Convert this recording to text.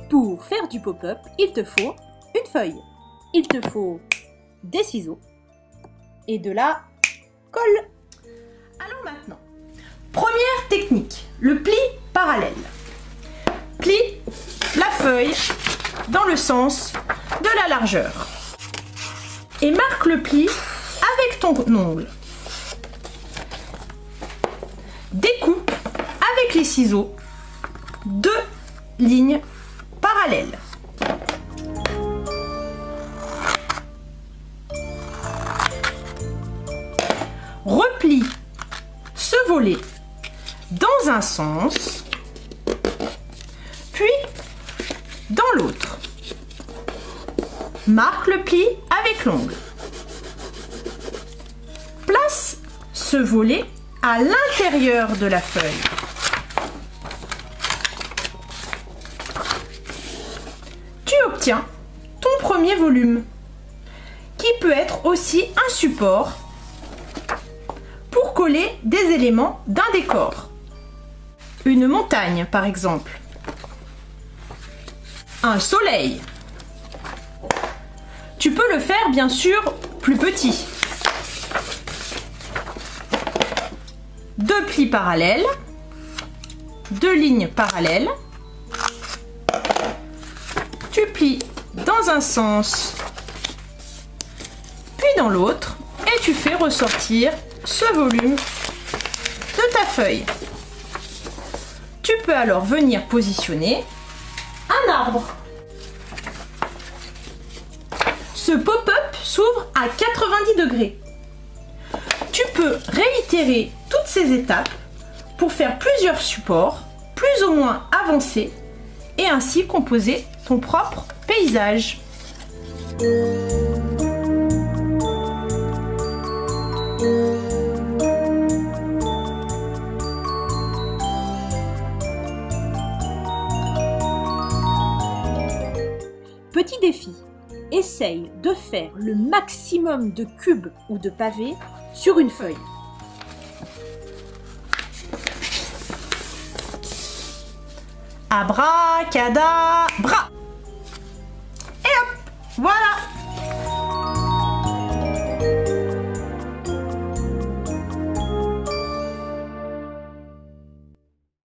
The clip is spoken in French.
Pour faire du pop-up, il te faut une feuille, il te faut des ciseaux et de la colle. Alors maintenant, première technique, le pli parallèle. Plie la feuille dans le sens de la largeur et marque le pli avec ton ongle. Découpe avec les ciseaux 2 lignes parallèles. Replie ce volet dans un sens, puis dans l'autre. Marque le pli avec l'ongle. Place ce volet à l'intérieur de la feuille. Tu obtiens ton premier volume, qui peut être aussi un support pour coller des éléments d'un décor. Une montagne par exemple. Un soleil. Tu peux le faire bien sûr plus petit. 2 plis parallèles, 2 lignes parallèles. Tu plies dans un sens, puis dans l'autre, et tu fais ressortir ce volume de ta feuille. Tu peux alors venir positionner un arbre. Ce pop-up s'ouvre à 90 degrés. Tu peux réitérer toutes ces étapes pour faire plusieurs supports, plus ou moins avancés, et ainsi composer ton propre paysage. Petit défi, essaye de faire le maximum de cubes ou de pavés sur une feuille. Abracadabra! Et hop, voilà!